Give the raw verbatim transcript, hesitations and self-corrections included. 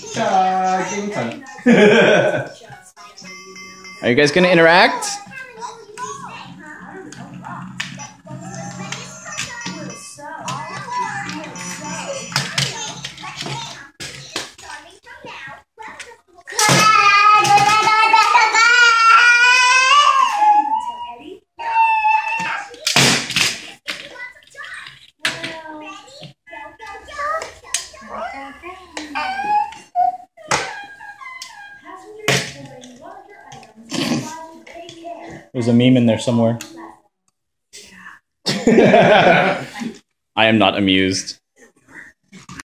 Uh, game time. Are you guys gonna interact? There's a meme in there somewhere. I am not amused.